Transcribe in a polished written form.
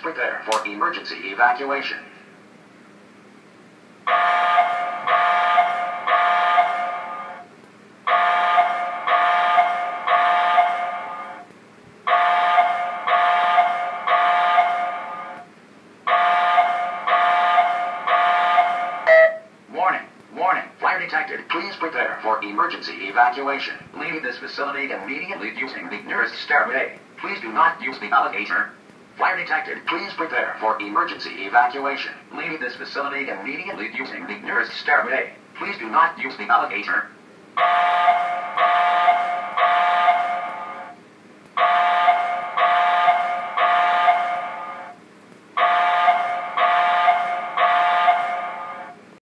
prepare for emergency evacuation. Warning, fire detected. Please prepare for emergency evacuation. Leave this facility immediately using the nearest stairway. Please do not use the alligator. Fire detected. Please prepare for emergency evacuation. Leave this facility immediately using the nearest stairway. Please do not use the alligator.